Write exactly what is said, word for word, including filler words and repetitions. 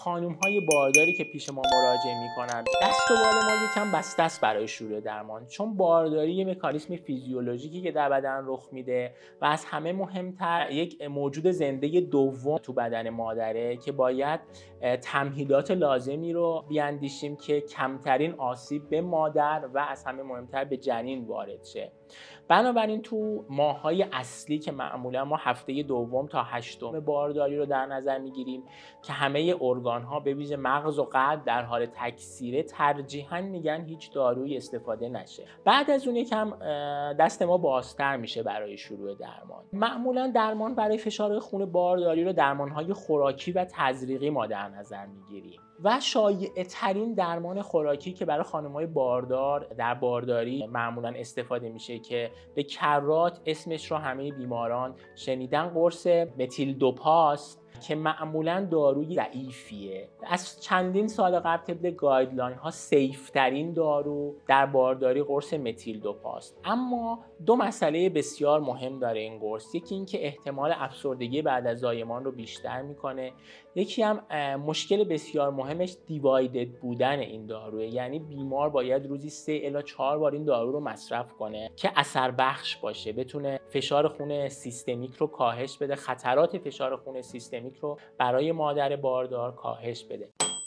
خانم‌های بارداری که پیش ما مراجعه می‌کنن دست و بال ما یکم بسته است برای شروع درمان، چون بارداری یه مکانیزم فیزیولوژیکی که در بدن رخ میده و از همه مهمتر یک موجود زنده دوم تو بدن مادره که باید تمهیدات لازمی رو بیاندیشیم که کمترین آسیب به مادر و از همه مهمتر به جنین وارد شه. بنابراین تو ماه‌های اصلی که معمولا ما هفته دوم تا هشتم بارداری رو در نظر میگیریم که همه ارگان‌ها به ویژه مغز و قلب در حال تکثیره، ترجیحاً میگن هیچ دارویی استفاده نشه. بعد از اون یکم دست ما بازتر میشه برای شروع درمان. معمولا درمان برای فشار خون بارداری رو درمان‌های خوراکی و تزریقی ما در نظر میگیریم و شایع ترین درمان خوراکی که برای خانم‌های باردار در بارداری معمولا استفاده میشه که به کرات اسمش رو همه بیماران شنیدن، قرص متیل دوپاست که معمولا داروی ضعیفیه. از چندین سال قبل طبق گایدلاین ها سیف ترین دارو در بارداری قرص متیل دوپاست. اما دو مسئله بسیار مهم داره این قرص. یکی این که احتمال افسردگی بعد از زایمان رو بیشتر میکنه. یکی هم مشکل بسیار مهمش دیوایدد بودن این داروه، یعنی بیمار باید روزی سه الی چهار بار این دارو رو مصرف کنه که اثر بخش باشه، بتونه فشار خون سیستمیک رو کاهش بده، خطرات فشار خون سیستمیک رو برای مادر باردار کاهش بده.